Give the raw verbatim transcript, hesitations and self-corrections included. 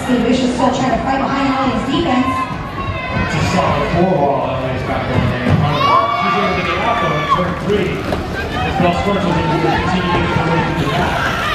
Sid Vicious still trying to fight behind L A's defense. It's a solid four ball L A's got going there. She's able to get out though in turn three. As Bell Squirts was able to continue to get away from the back.